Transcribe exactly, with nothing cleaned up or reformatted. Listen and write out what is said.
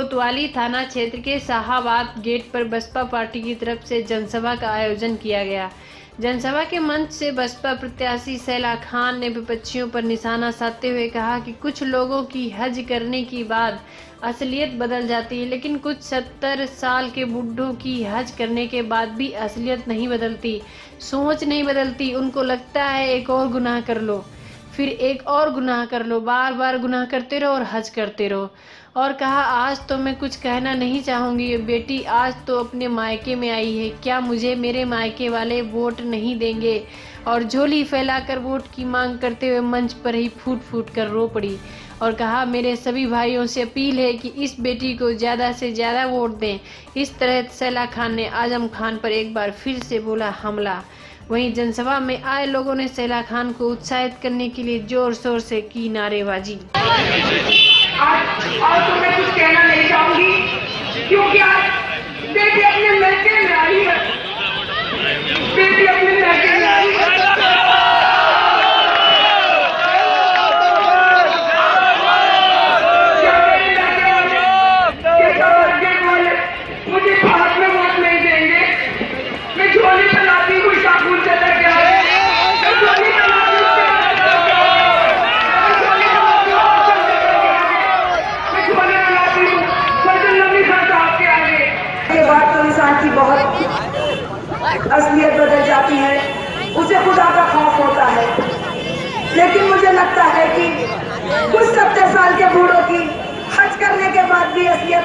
कोतवाली थाना क्षेत्र के शाहाबाद गेट पर बसपा पार्टी की तरफ से जनसभा का आयोजन किया गया। जनसभा के मंच से बसपा प्रत्याशी सैला खान ने विपक्षियों पर निशाना साधते हुए कहा कि कुछ लोगों की हज करने के बाद असलियत बदल जाती है, लेकिन कुछ सत्तर साल के बुढ़ों की हज करने के बाद भी असलियत नहीं बदलती, सोच नहीं बदलती। उनको लगता है एक और गुनाह कर लो, फिर एक और गुनाह कर लो, बार बार गुनाह करते रहो और हज करते रहो। और कहा, आज तो मैं कुछ कहना नहीं चाहूँगी, बेटी आज तो अपने मायके में आई है, क्या मुझे मेरे मायके वाले वोट नहीं देंगे? और झोली फैलाकर वोट की मांग करते हुए मंच पर ही फूट फूट कर रो पड़ी और कहा, मेरे सभी भाइयों से अपील है कि इस बेटी को ज़्यादा से ज़्यादा वोट दें। इस तरह सैला खान ने आजम खान पर एक बार फिर से बोला हमला। वहीं जनसभा में आए लोगों ने सैला खान को उत्साहित करने के लिए जोर शोर से की नारेबाजी। आज और तो मैं कुछ कहना नहीं चाहूंगी, क्योंकि आज बेटी अपने लड़के में आई है, बेटी अपने लड़के में आई है। मुझे हाथ में वोट नहीं देंगे, मैं झोली चलाती हुई साबुन चला गया, मैं झोली चलाती हूँ, मैं झोली चलाती हूँ, फजल नबी खान साहब के आगे। ये बात तो इंसान की बहुत असलियत बदल जाती है, उसे खुदा का खौफ होता है। लेकिन मुझे लगता है कि कुछ सत्तर साल के बूढ़ों की हज करने के बाद भी असलियत